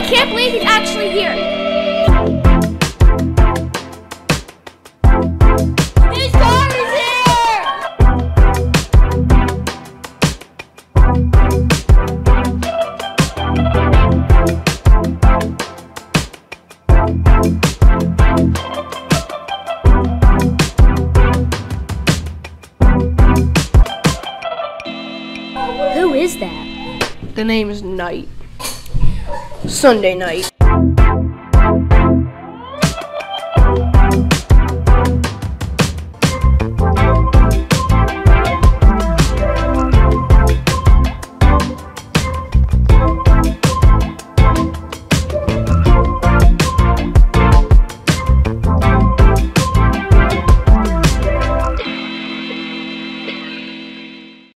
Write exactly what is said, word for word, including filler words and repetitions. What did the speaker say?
can't believe he's actually here. His car is here! Who is that? The name is Night. Sunday night.